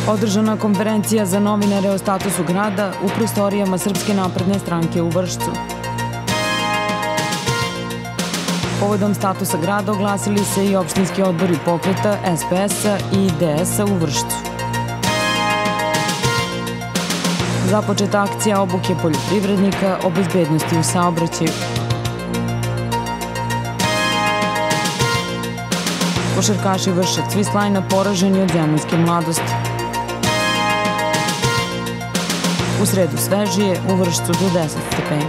Održana konferencija za novinare o statusu grada u prostorijama Srpske napredne stranke u Vršcu. Povodom statusa grada oglasili se i opštinski odbori pokreta SPS-a i IDS-a u Vršcu. Započeta akcija obuke poljoprivrednika o bezbednosti u saobraćaju. Košarkaši Vršac Vislajna poraženi od Zemunske mladosti. U sredu svežije, u Vršcu do 10 stepeni.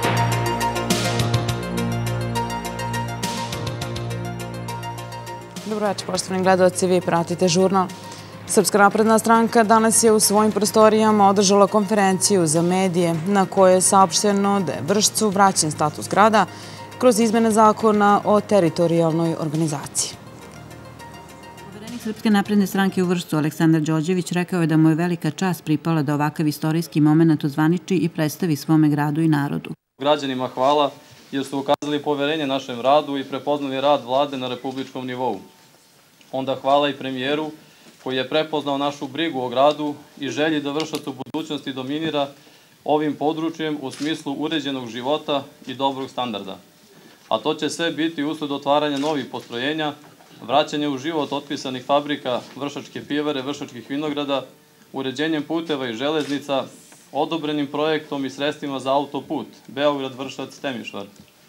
Dobro večer, poštovani gledaoci, vi pratite žurnal. Srpska napredna stranka danas je u svojim prostorijama održala konferenciju za medije na kojoj je saopšteno da je Vršcu vraćen status grada kroz izmene zakona o teritorijalnoj organizaciji. Poverenik Srpske napredne stranke u Vršcu Aleksandar Đorđević rekao je da mu je velika čast pripala da ovakav istorijski moment ozvaniči i predstavi svome gradu i narodu. Građanima hvala jer su ukazali poverenje našem radu i prepoznali rad vlade na republičkom nivou. Onda hvala i premijeru koji je prepoznao našu brigu o gradu i želji da Vršac u budućnosti dominira ovim područjem u smislu uređenog života i dobrog standarda. A to će sve biti usled otvaranja novih postrojenja, vraćanja u život otpisanih fabrika Vršačke pivare, Vršačkih vinograda, uređenjem puteva i železnica, odobrenim projektom i sredstvima za autoput Beograd-Vršac-Temišvar,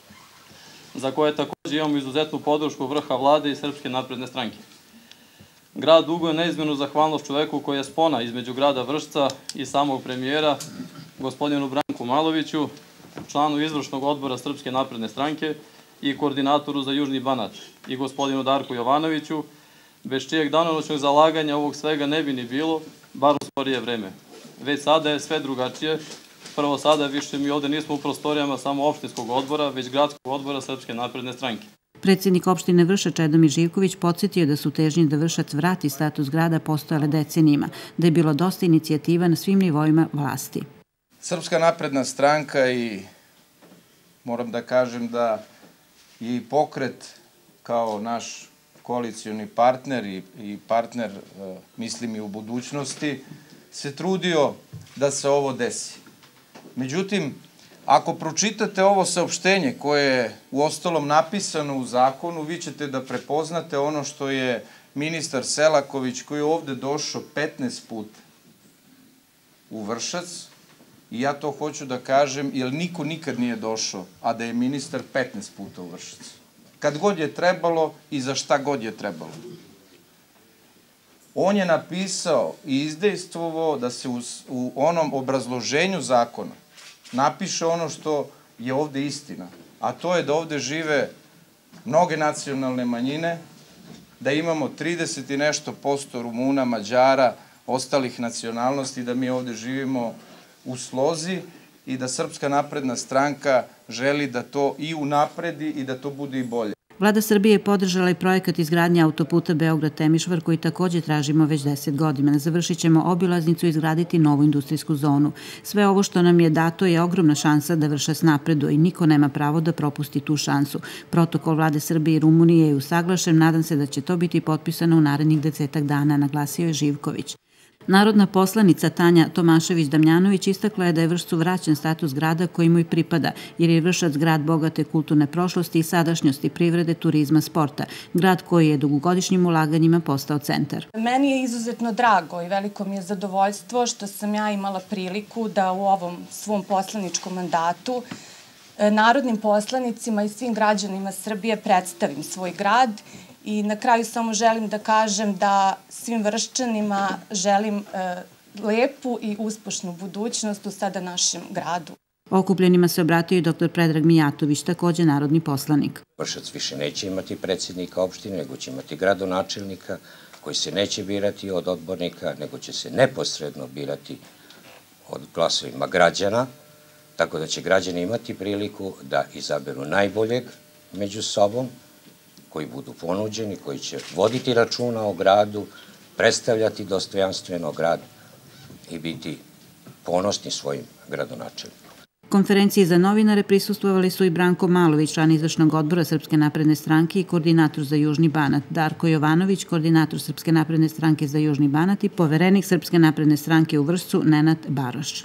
za koje također imamo izuzetnu podršku vrha vlade i Srpske napredne stranke. Grad duguje neizmjernu zahvalnost čoveku koji je spona između grada Vršca i samog premijera, gospodinu Branku Maloviću, članu izvršnog odbora Srpske napredne stranke i koordinatoru za Južni Banat, i gospodinu Darku Jovanoviću, bez čijeg danonoćnog zalaganja ovog svega ne bi ni bilo, bar u skorije vreme. Već sada je sve drugačije. Prvo sada više mi ovde nismo u prostorijama samo opštinskog odbora, već gradskog odbora Srpske napredne stranke. Predsjednik opštine Vršac Čedomir Živković podsjetio da su težnje da Vršac vrati status grada postojale decenijima, da je bilo dosta inicijativa na svim nivoima vlasti. Srpska napredna stranka i moram da kažem da je i pokret kao naš koalicioni partner i partner, mislim i u budućnosti, se trudio da se ovo desi. Međutim, ako pročitate ovo saopštenje koje je uostalom napisano u zakonu, vi ćete da prepoznate ono što je ministar Selaković, koji je ovde došao 15 puta u Vršac, i ja to hoću da kažem, jer niko nikad nije došao, a da je ministar 15 puta u Vršac. Kad god je trebalo i za šta god je trebalo. On je napisao i izdejstvovao da se u onom obrazloženju zakona napiše ono što je ovde istina, a to je da ovde žive mnoge nacionalne manjine, da imamo 30 i nešto % Rumuna, Mađara, ostalih nacionalnosti, da mi ovde živimo u slozi i da Srpska napredna stranka želi da to i unapredi i da to bude i bolje. Vlada Srbije je podržala i projekat izgradnje autoputa Beograd-Temišvar koji također tražimo već 10 godina. Završit ćemo obilaznicu i izgraditi novu industrijsku zonu. Sve ovo što nam je dato je ogromna šansa da Vršac napreduje i niko nema pravo da propusti tu šansu. Protokol Vlade Srbije i Rumunije je usaglašen, nadam se da će to biti potpisano u narednih 10 dana, naglasio je Živković. Narodna poslanica Tanja Tomašević-Damjanović istakla je da je Vršcu vraćen status grada koji mu i pripada, jer je Vršac grad bogate kulturne prošlosti i sadašnjosti, privrede, turizma, sporta. Grad koji je dugogodišnjim ulaganjima postao centar. Meni je izuzetno drago i veliko mi je zadovoljstvo što sam ja imala priliku da u ovom svom poslaničkom mandatu narodnim poslanicima i svim građanima Srbije predstavim svoj grad. I na kraju samo želim da kažem da svim Vrščanima želim lepu i uspešnu budućnost u sada našem gradu. Okupljenima se obratio i dr. Predrag Mijatović, također narodni poslanik. Vršac više neće imati predsjednika opštine, nego će imati gradonačelnika koji se neće birati od odbornika, nego će se neposredno birati od glasovima građana, tako da će građani imati priliku da izaberu najboljeg među sobom, koji budu ponuđeni, koji će voditi računa o gradu, predstavljati dostojanstveno grad i biti ponosni svojim gradonačelnikom. Konferenciji za novinare prisustvovali su i Branko Malović, član izvršnog odbora Srpske napredne stranke i koordinator za Južni Banat, Darko Jovanović, koordinator Srpske napredne stranke za Južni Banat i poverenik Srpske napredne stranke u Vršcu, Nenad Baroš.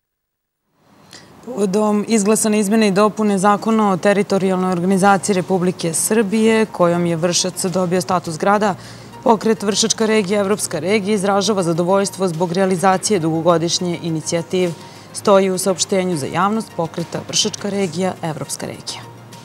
Povodom izglasane izmene i dopune Zakona o teritorijalnoj organizaciji Republike Srbije, kojom je Vršac dobio status grada, pokret Vršačka regija, Evropska regija izražava zadovoljstvo zbog realizacije dugogodišnje inicijative. Stoji u saopštenju za javnost pokreta Vršačka regija, Evropska regija.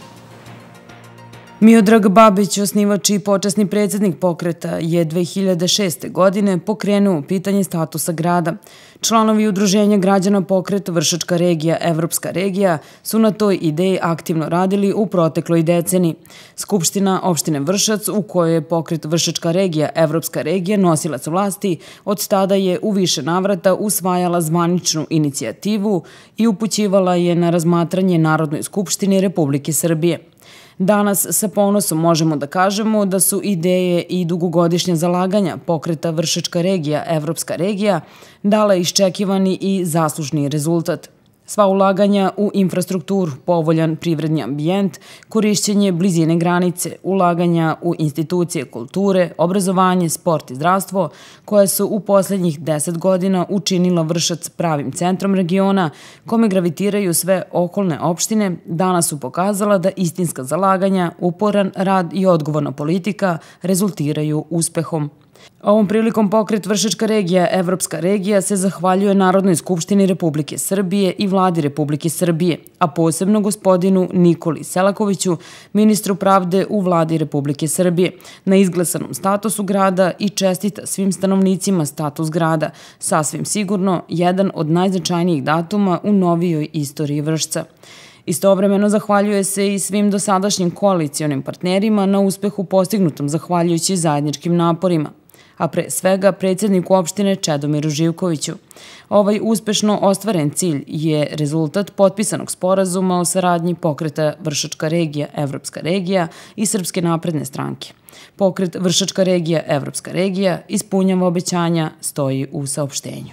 Miodrag Babić, osnivač i počasni predsjednik pokreta, je 2006. godine pokrenuo pitanje statusa grada. Članovi udruženja građana pokreta Vršačka regija, Evropska regija su na toj ideji aktivno radili u protekloj deceniji. Skupština opštine Vršac, u kojoj je pokret Vršačka regija, Evropska regija nosilac vlasti, od tada je u više navrata usvajala zvaničnu inicijativu i upućivala je na razmatranje Narodnoj skupštini Republike Srbije. Danas sa ponosom možemo da kažemo da su ideje i dugogodišnja zalaganja pokreta Vršačka regija, Evropska regija dala iščekivani i zaslužni rezultat. Sva ulaganja u infrastrukturu, povoljan privredni ambijent, korišćenje blizine granice, ulaganja u institucije kulture, obrazovanje, sport i zdravstvo, koje su u posljednjih 10 godina učinila Vršac pravim centrom regiona, kome gravitiraju sve okolne opštine, danas su pokazala da istinska zalaganja, uporan rad i odgovorna politika rezultiraju uspehom. Ovom prilikom pokret Vršačka regija, Evropska regija se zahvaljuje Narodnoj skupštini Republike Srbije i Vladi Republike Srbije, a posebno gospodinu Nikoli Selakoviću, ministru pravde u Vladi Republike Srbije, na izglasanom statusu grada i čestita svim stanovnicima status grada, sasvim sigurno jedan od najznačajnijih datuma u novijoj istoriji Vršca. Istovremeno zahvaljuje se i svim dosadašnjim koalicionim partnerima na uspehu postignutom zahvaljujući zajedničkim naporima, a pre svega predsjedniku opštine Čedomiru Živkoviću. Ovaj uspešno ostvaren cilj je rezultat potpisanog sporazuma o saradnji pokreta Vršačka regija, Evropska regija i Srpske napredne stranke. Pokret Vršačka regija, Evropska regija ispunjava obećanja, stoji u saopštenju.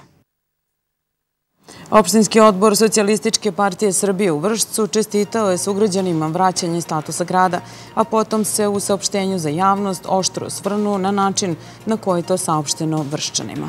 Opštinski odbor Socijalističke partije Srbije u Vršcu čestitao je sugrađanima vraćanje statusa grada, a potom se u saopštenju za javnost oštro osvrnuo na način na koji je to saopšteno Vrščanima.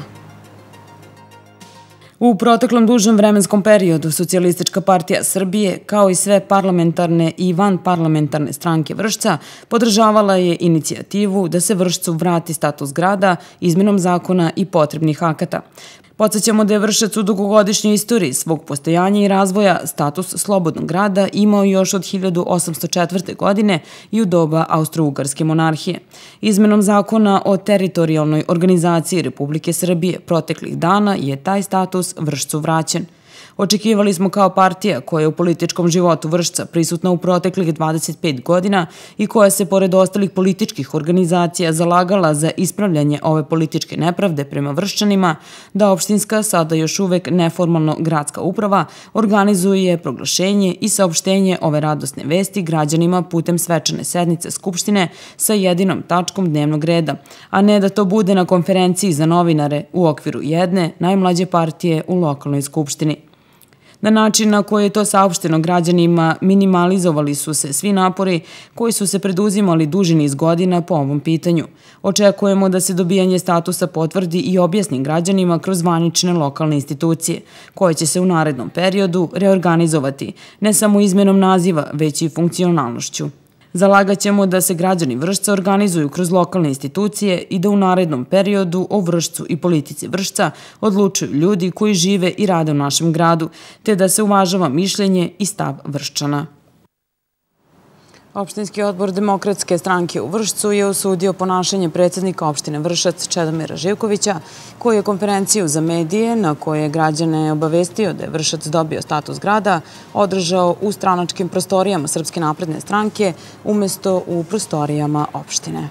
U proteklom dužem vremenskom periodu Socijalistička partija Srbije, kao i sve parlamentarne i vanparlamentarne stranke Vršca, podržavala je inicijativu da se Vršcu vrati status grada izmenom zakona i potrebnih akata. Podsjećamo da je Vršac u dugogodišnjoj istoriji svog postojanja i razvoja status slobodnog grada imao još od 1804. godine i u doba Austro-Ugarske monarhije. Izmenom zakona o teritorijalnoj organizaciji Republike Srbije proteklih dana je taj status Vršcu vraćen. Očekivali smo kao partija koja je u političkom životu Vršca prisutna u proteklih 25 godina i koja se pored ostalih političkih organizacija zalagala za ispravljanje ove političke nepravde prema Vrščanima, da opštinska, sada još uvek neformalno gradska uprava, organizuje proglašenje i saopštenje ove radosne vesti građanima putem svečane sednice Skupštine sa jedinom tačkom dnevnog reda, a ne da to bude na konferenciji za novinare u okviru jedne najmlađe partije u lokalnoj skupštini. Na način na koji je to saopšteno građanima minimalizovali su se svi napori koji su se preduzimali duži niz godina po ovom pitanju. Očekujemo da se dobijanje statusa potvrdi i objasni građanima kroz zvanične lokalne institucije, koje će se u narednom periodu reorganizovati, ne samo izmenom naziva, već i funkcionalnošću. Zalagaćemo da se građani Vršca organizuju kroz lokalne institucije i da u narednom periodu o Vršcu i politici Vršca odlučuju ljudi koji žive i rade u našem gradu, te da se uvažava mišljenje i stav Vrščana. Opštinski odbor Demokratske stranke u Vršcu je osudio ponašanje predsjednika opštine Vršac Čedomira Živkovića, koji je konferenciju za medije, na koje je građane obavestio da je Vršac dobio status grada, održao u stranačkim prostorijama Srpske napredne stranke umjesto u prostorijama opštine.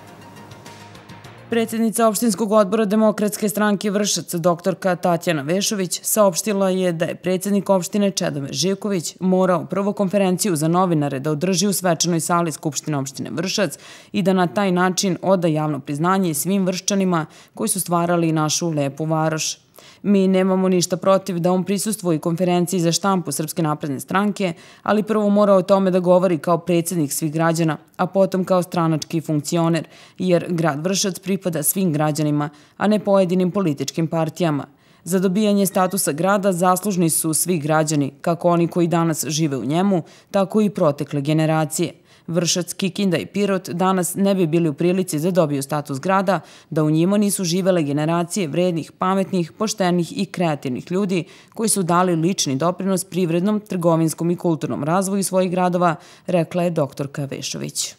Predsjednica opštinskog odbora Demokratske stranke Vršac, doktorka Tatjana Vešović, saopštila je da je predsjednik opštine Čedomir Živković morao prvo konferenciju za novinare da održi u svečanoj sali Skupštine opštine Vršac i da na taj način oda javno priznanje svim Vrščanima koji su stvarali našu lepu varoš. Mi nemamo ništa protiv da on prisustvuje konferenciji za štampu Srpske napredne stranke, ali prvo mora o tome da govori kao predsjednik svih građana, a potom kao stranački funkcioner, jer grad Vršac pripada svim građanima, a ne pojedinim političkim partijama. Za dobijanje statusa grada zaslužni su svi građani, kako oni koji danas žive u njemu, tako i protekle generacije. Vršac, Kikinda i Pirot danas ne bi bili u prilici da dobiju status grada da u njima nisu živele generacije vrednih, pametnih, poštenih i kreativnih ljudi koji su dali lični doprinos privrednom, trgovinskom i kulturnom razvoju svojih gradova, rekla je doktorka Vešović.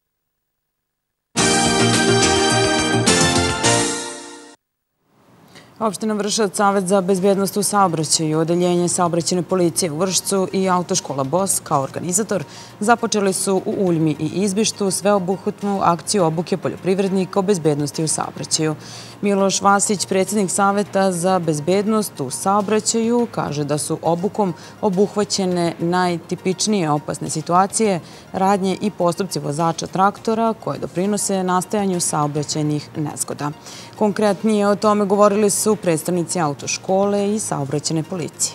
Opština Vršac, Savet za bezbednost u saobraćaju, Odeljenje saobraćajne policije u Vršcu i Autoškola BOS kao organizator započeli su u Uljmi i Izbištu sveobuhvatnu akciju obuke poljoprivrednika o bezbednosti u saobraćaju. Miloš Vasić, predsjednik Saveta za bezbednost u saobraćaju, kaže da su obukom obuhvaćene najtipičnije opasne situacije, radnje i postupci vozača traktora koje doprinose nastajanju saobraćajnih nezgoda. Konkretnije o tome govorili su predstavnici autoškole i saobraćajne policije.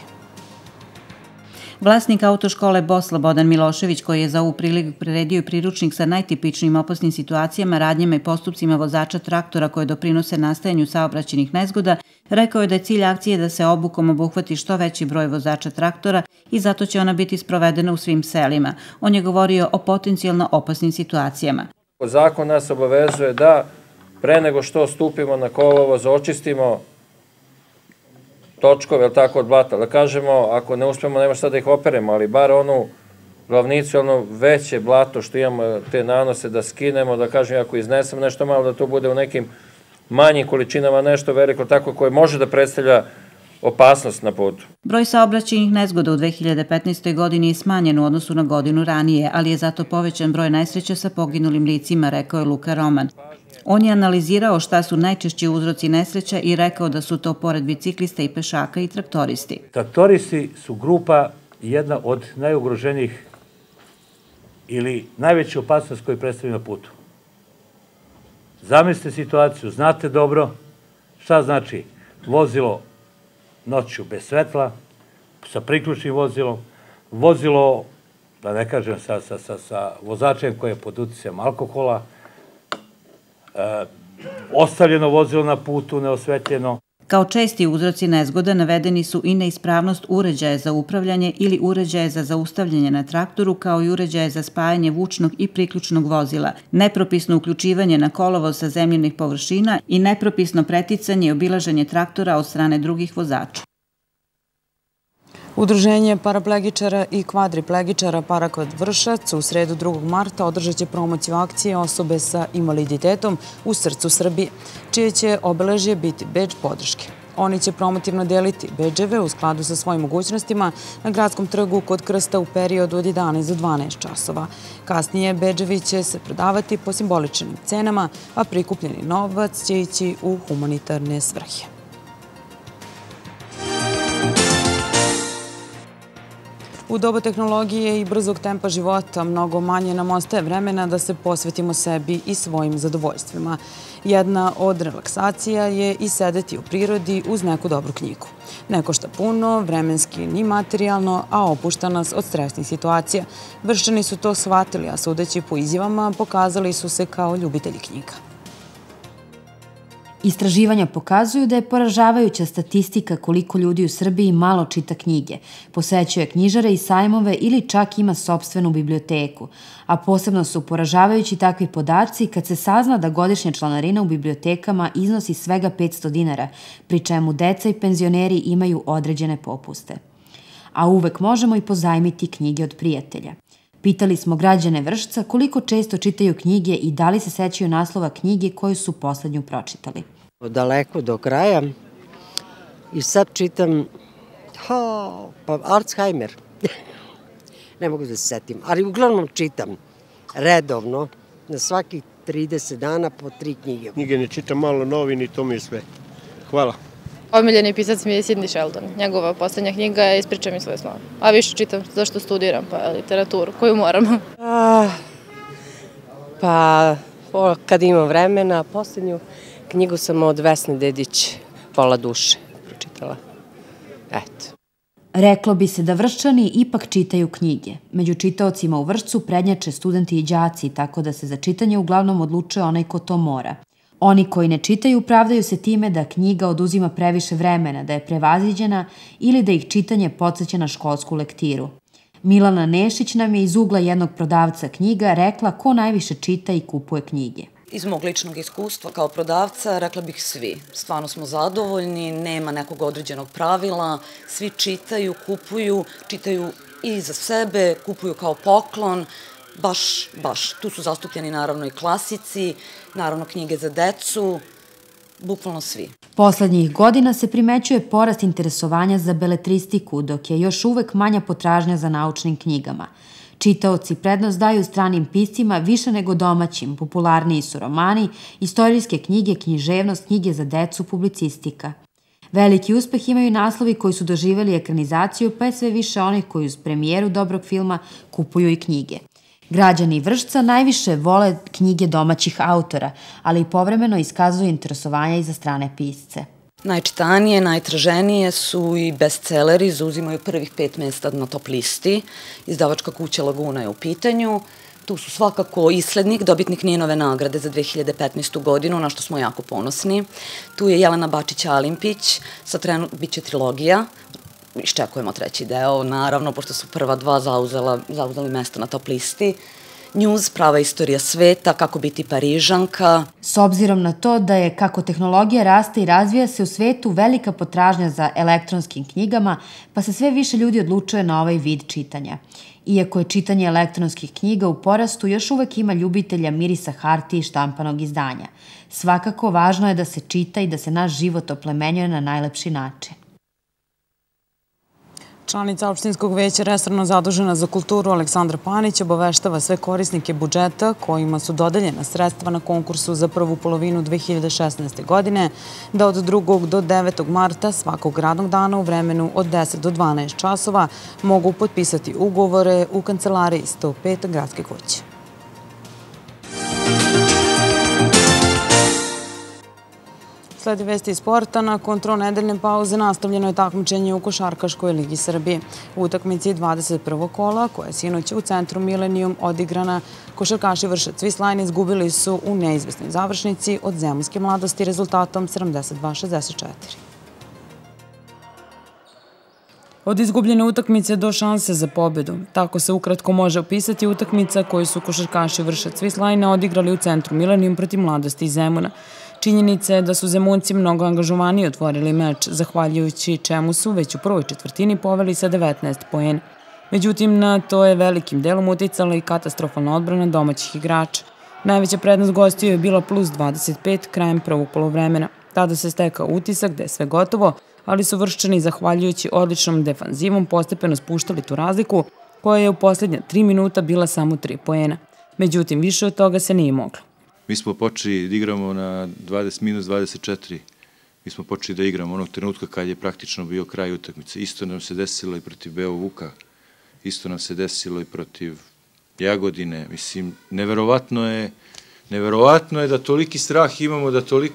Vlasnik autoškole BOS Slobodan Milošević, koji je za ovu priliku priredio i priručnik sa najtipičnijim opasnim situacijama, radnjama i postupcima vozača traktora koje doprinose nastajanju saobraćajnih nezgoda, rekao je da je cilj akcije da se obukom obuhvati što veći broj vozača traktora i zato će ona biti sprovedena u svim selima. On je govorio o potencijalno opasnim situacijama. Zakon nas obavezuje da pre nego što stupimo na kolovoz očistimo točkove, ili tako, od blata. Da kažemo, ako ne uspemo, nema šta da ih operemo, ali bar onu glavnicu, ono veće blato što imamo, te nanose, da skinemo, da kažem, ako iznesemo nešto malo, da to bude u nekim manjim količinama nešto veliko, tako koje može da predstavlja opasnost na putu. Broj saobraćajnih nezgoda u 2015. godini je smanjen u odnosu na godinu ranije, ali je zato povećan broj nesreća sa poginulim licima, rekao je Luka Roman. On je analizirao šta su najčešći uzroci nesreća i rekao da su to pored biciklista i pešaka i traktoristi. Traktoristi su grupa jedna od najugroženijih ili najveća opasnost koju predstavljaju na putu. Zamislite situaciju, znate dobro šta znači vozilo noću bez svetla, sa priključnim vozilom, vozilo, da ne kažem, sa vozačem koji je pod uticajem alkohola, ostavljeno vozilo na putu, neosvetljeno. Kao česti uzroci nezgoda navedeni su i neispravnost uređaja za upravljanje ili uređaja za zaustavljanje na traktoru, kao i uređaje za spajanje vučnog i priključnog vozila, nepropisno uključivanje na kolovoz sa zemljenih površina i nepropisno preticanje i obilaženje traktora od strane drugih vozača. Udruženje paraplegičara i kvadriplegičara Parakvad Vršac u sredu 2. marta održat će promociju akcije osobe sa invaliditetom u srcu Srbije, čije će obeležje biti bedž podrške. Oni će promotivno deliti bedževe u skladu sa svojim mogućnostima na Gradskom trgu kod Krsta u periodu od 11 do 12 časova. Kasnije bedževi će se prodavati po simboličnim cenama, a prikupljeni novac će ići u humanitarne svrhe. U doba tehnologije i brzog tempa života mnogo manje nam ostaje vremena da se posvetimo sebi i svojim zadovoljstvima. Jedna od relaksacija je i sedeti u prirodi uz neku dobru knjigu. Ne košta puno, vremenski ni materijalno, a opušta nas od stresnih situacija. Vršćani su to shvatili, a sudeći po izjavama pokazali su se kao ljubitelji knjiga. Istraživanja pokazuju da je poražavajuća statistika koliko ljudi u Srbiji malo čita knjige, posećuje knjižare i sajmove ili čak ima sopstvenu biblioteku. A posebno su poražavajući takvi podaci kad se sazna da godišnja članarina u bibliotekama iznosi svega 500 dinara, pri čemu deca i penzioneri imaju određene popuste. A uvek možemo i pozajmiti knjige od prijatelja. Pitali smo građane Vršca koliko često čitaju knjige i da li se sećaju naslova knjige koju su poslednju pročitali. Daleko do kraja i sad čitam Alzheimer. Ne mogu da se setim, ali uglavnom čitam redovno na svakih 30 dana po 3 knjige. Knjige ne čitam, malo novini, to mi je sve. Hvala. Omiljeni pisac mi je Sidney Sheldon. Njegova poslednja knjiga je Ispričaj mi svoje snove. A više čitam zašto studiram, pa literaturu, koju moram. Pa, kad imam vremena, poslednju knjigu sam od Vesne Dedić, Pola duše, čitala. Eto. Reklo bi se da Vrščani ipak čitaju knjige. Među čitaocima u Vršcu prednjače studenti i đaci, tako da se za čitanje uglavnom odlučuje onaj ko to mora. Oni koji ne čitaju pravdaju se time da knjiga oduzima previše vremena, da je prevaziđena ili da ih čitanje podsjeća na školsku lektiru. Milana Nešić nam je iz ugla jednog prodavca knjiga rekla ko najviše čita i kupuje knjige. Iz mog ličnog iskustva kao prodavca rekla bih svi. Stvarno smo zadovoljni, nema nekog određenog pravila, svi čitaju, kupuju, čitaju i za sebe, kupuju kao poklon, baš. Tu su zastupljeni naravno i klasici, naravno knjige za decu, bukvalno svi. Poslednjih godina se primećuje porast interesovanja za beletristiku, dok je još uvek manja potražnja za naučnim knjigama. Čitaoci prednost daju stranim piscima više nego domaćim, popularniji su romani, istorijske knjige, književnost, knjige za decu, publicistika. Veliki uspeh imaju naslovi koji su doživjeli ekranizaciju, pa je sve više onih koji uz premijeru dobrog filma kupuju i knjige. Građani Vršca najviše vole knjige domaćih autora, ali i povremeno iskazuju interesovanja i za strane pisce. Najčitanije, najtraženije su i bestselleri, zauzimaju prvih 5 mesta na top listi. Izdavačka kuća Laguna je u pitanju. Tu su svakako Islednik, dobitnik Ninove nagrade za 2015. godinu, na što smo jako ponosni. Tu je Jelena Bačić-Alimpić, biće trilogija. Iščekujemo 3. deo, naravno, pošto su prva 2 zauzeli mesto na top listi. News, prava istorija sveta, kako biti Parižanka. S obzirom na to da je kako tehnologija raste i razvija se u svetu velika potražnja za elektronskim knjigama, pa se sve više ljudi odlučuje na ovaj vid čitanja. Iako je čitanje elektronskih knjiga u porastu, još uvek ima ljubitelja mirisa hartije i štampanog izdanja. Svakako, važno je da se čita i da se naš život oplemenjuje na najlepši način. Članica opštinskog veća resorno zadužena za kulturu Aleksandra Panić obaveštava sve korisnike budžeta kojima su dodeljena sredstva na konkursu za prvu polovinu 2016. godine da od 2. do 9. marta svakog radnog dana u vremenu od 10 do 12 časova mogu potpisati ugovore u kancelariji 105 Gradske kuće. Sledi vesti iz sporta. Nakon tronedeljne pauze nastavljeno je takmičenje u Košarkaškoj ligi Srbije. U utakmici 21. kola, koja je sinoć u centru Milenijum odigrana, košarkaši Vršac Vislajn izgubili su u neizvesnoj završnici od Zemunske mladosti rezultatom 72-64. Od izgubljene utakmice do šanse za pobedu. Tako se ukratko može opisati utakmica koju su košarkaši Vršac Vislajna odigrali u centru Milenijum protiv mladosti iz Zemuna. Činjenica je da su Zemunci mnogo angažovaniji otvorili meč, zahvaljujući čemu su već u prvoj četvrtini poveli sa 19 poena. Međutim, na to je velikim delom uticala i katastrofalna odbrana domaćih igrača. Najveća prednost gostiju je bila plus 25 krajem prvog poluvremena. Tada se stekao utisak da je sve gotovo, ali su Vrščani, zahvaljujući odličnom defanzivom, postepeno spuštali tu razliku, koja je u posljednja 3 minuta bila samo 3 poena. Međutim, više od toga se nije moglo. Mi smo počeli da igramo na minus 24. Mi smo počeli da igramo onog trenutka kad je praktično bio kraj utakmice. Isto nam se desilo i protiv Beo Vuka, isto nam se desilo i protiv Jagodine. Mislim, neverovatno je da toliki strah imamo,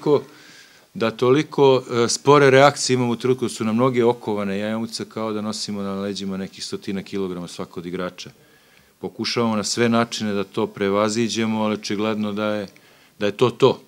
da toliko spore reakcije imamo u trenutku, da su nam noge okovane. Ja imam utisak kao da nosimo na leđima nekih 100 kilograma svakog igrača. Pokušavamo na sve načine da to prevaziđemo, ali očigledno da je to.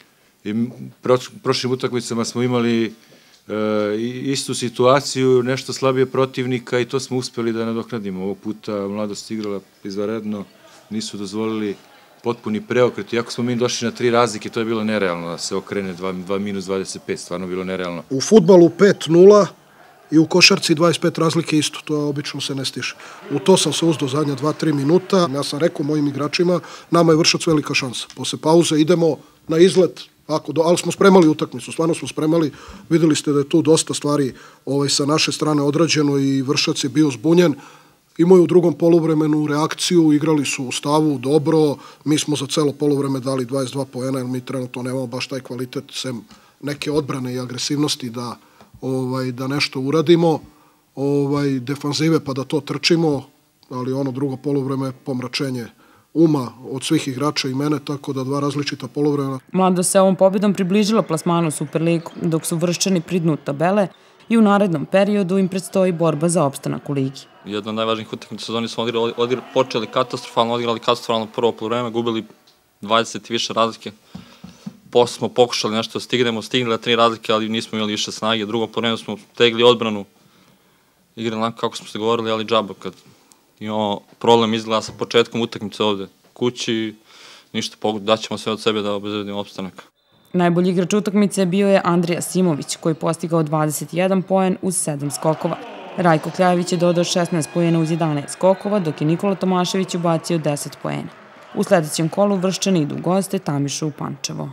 Prošlim utakmicama smo imali istu situaciju, nešto slabije protivnika i to smo uspeli da nadoknadimo. Ovog puta mladost igrala izvanredno, nisu dozvolili potpuni preokret. Iako smo mi došli na 3 razlike, to je bilo nerealno da se okrene 2 minus 25, stvarno bilo nerealno. U fudbalu 5-0 i u košarci 25 razlike isto, to obično se ne stiže. U to sam se uzdao zadnja 2-3 minuta. Ja sam rekao mojim igračima, nama je Vršac velika šansa. Posle pauze idemo na izlet, ali smo spremali utakmicu, stvarno smo spremali. Videli ste da je tu dosta stvari sa naše strane odrađeno i Vršac je bio zbunjen. Imaju u drugom poluvremenu reakciju, igrali su u stavu dobro, mi smo za celo poluvreme dali 22 poena, jer mi trenutno nemamo baš taj kvalitet, sem neke odbrane i agresivnosti da nešto uradimo, defanzive pa da to trčimo, ali ono drugo poluvreme pomračenje uma od svih igrača i mene, tako da 2 različita poluvremena. Mladost se ovom pobjedom približila plasmanu u Superligu, dok su Vrščani pri dnu tabele i u narednom periodu im predstoji borba za opstanak u ligi. Jedna od najvažnijih utakmica sezoni smo počeli katastrofalno, odigrali katastrofalno prvo poluvreme, gubili 20 i više razlike. Posle smo pokušali nešto da stignemo, stignuli 3 razlike, ali nismo imali više snage. Drugo poluvreme smo tegli odbranu, igrali onako kako smo se govorili, ali džaba kad imamo problem izgleda sa početkom utakmice ovde kući, ništa, daćemo sve od sebe da obezbedimo opstanak. Najbolji igrač utakmice bio je Andrija Simović, koji je postigao 21 poen uz 7 skokova. Rajko Kljajević je dodao 16 poena uz 11 skokova, dok je Nikola Tomašević ubacio 10 poena. U sledećem kolu Vrščani idu u goste Tamišu u Pančevo.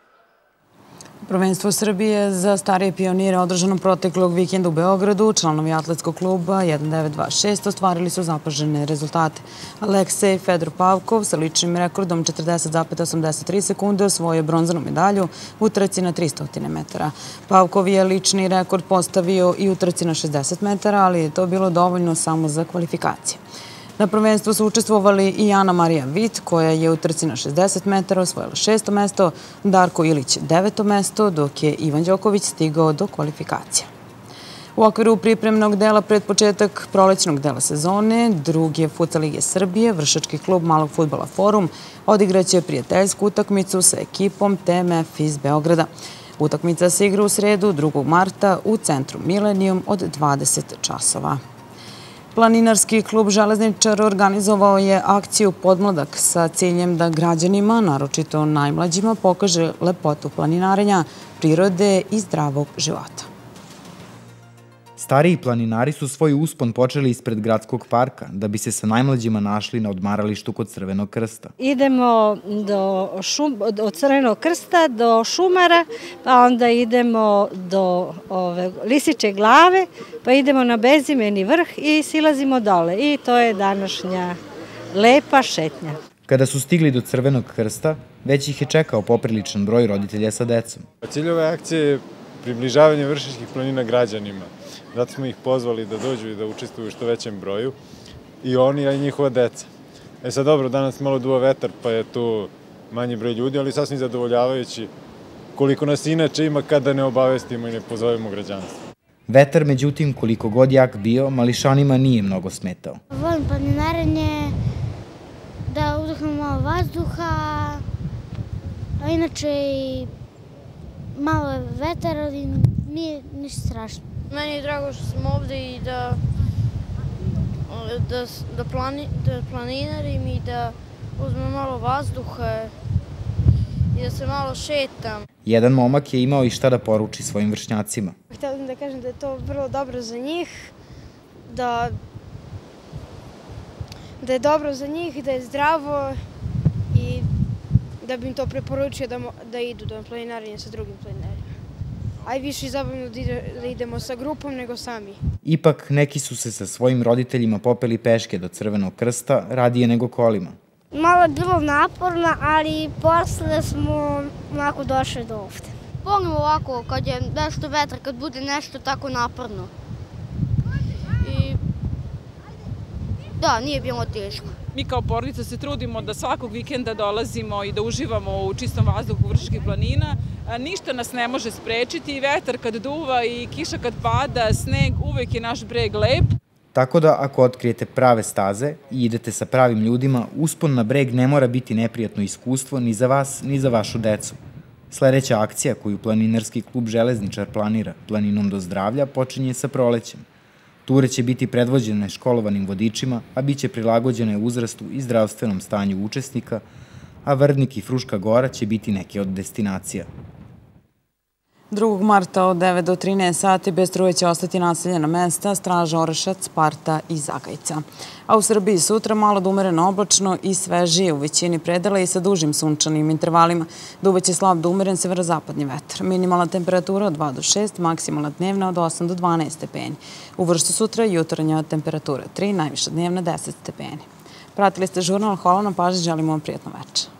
Prvenstvo Srbije za starije pionire održano proteklog vikenda u Beogradu. Članovi atletskog kluba 1926 ostvarili su zapažene rezultate. Aleksej Fedor Pavkov sa ličnim rekordom 40,83 sekunde osvojio bronzanu medalju u trci na 300 metara. Pavkov je lični rekord postavio i u trci na 60 metara, ali je to bilo dovoljno samo za kvalifikacije. Na prvenstvu su učestvovali i Ana Marija Vit, koja je u trci na 60 metara osvojila 6. mesto, Darko Ilić 9. mesto, dok je Ivan Đoković stigao do kvalifikacija. U okviru pripremnog dela pred početak prolećnog dela sezone, druge Futsal lige Srbije, vršački klub malog fudbala Forum odigraće prijateljsku utakmicu sa ekipom TMF iz Beograda. Utakmica se igra u sredu 2. marta u centru Milenijum od 20 časova. Planinarski klub Železničar organizovao je akciju Podmladak sa ciljem da građanima, naročito najmlađima, pokaže lepotu planinarenja, prirode i zdravog života. Stariji planinari su svoj uspon počeli ispred gradskog parka, da bi se sa najmlađima našli na odmaralištu kod Crvenog krsta. Idemo od Crvenog krsta do Šumara, pa onda idemo do Lisiče glave, pa idemo na bezimeni vrh i silazimo dole. I to je današnja lepa šetnja. Kada su stigli do Crvenog krsta, već ih je čekao popriličan broj roditelja sa decom. Cilj ove akcije je približavanje Vršačkih planina građanima. Zato smo ih pozvali da dođu i da učestvuju u što većem broju, i oni, a i njihova deca. Sad dobro, danas malo duva vetar, pa je tu manji broj ljudi, ali sasvim zadovoljavajući koliko nas inače ima kada ne obavestimo i ne pozovemo građanstvo. Vetar, međutim, koliko god jak bio, mališanima nije mnogo smetao. Volim planinarenje, da udahnem malo vazduha, a inače i malo je vetar, ali nije ništa strašno. Meni je drago što sam ovde i da planinarim i da uzmem malo vazduha i da se malo šetam. Jedan momak je imao i šta da poruči svojim vršnjacima. Htela bih da kažem da je to vrlo dobro za njih, da je dobro za njih, da je zdravo i da bi im to preporučio da idu do planinarenja sa drugim planinarima. Aj više zabavno da idemo sa grupom nego sami. Ipak, neki su se sa svojim roditeljima popeli peške do Crvenog krsta, radije nego kolima. Malo je bilo naporno, ali posle smo onako došli do ovde. Volim ovako, kad je nešto vetar, kad bude nešto tako naporno. I da, nije bilo teško. Mi kao porodica se trudimo da svakog vikenda dolazimo i da uživamo u čistom vazduhu Vršačkih planina. Ništa nas ne može sprečiti, vetar kad duva i kiša kad pada, sneg, uvek je naš breg lep. Tako da, ako otkrijete prave staze i idete sa pravim ljudima, uspon na breg ne mora biti neprijatno iskustvo ni za vas, ni za vašu decu. Sledeća akcija koju Planinarski klub Železničar planira, Planinom do zdravlja, počinje sa prolećem. Ture će biti predvođene školovanim vodičima, a bit će prilagođene uzrastu i zdravstvenom stanju učesnika, a Vrdnik i Fruška Gora će biti neke od destinacija. 2. marta od 9 do 13 sati bez struje će ostati naseljena mesta Straža, Orešac, Sparta i Zagajca. A u Srbiji sutra malo da umereno oblačno i svežije u većini predela i sa dužim sunčanim intervalima. Duvaće slab da umeren severozapadni vetar. Minimalna temperatura od 2 do 6, maksimalna dnevna od 8 do 12 stepeni. U Vršcu sutra jutarnja temperatura 3, najviša dnevna 10 stepeni. Pratili ste žurnal, hvala na pažnji, želimo vam prijatno večer.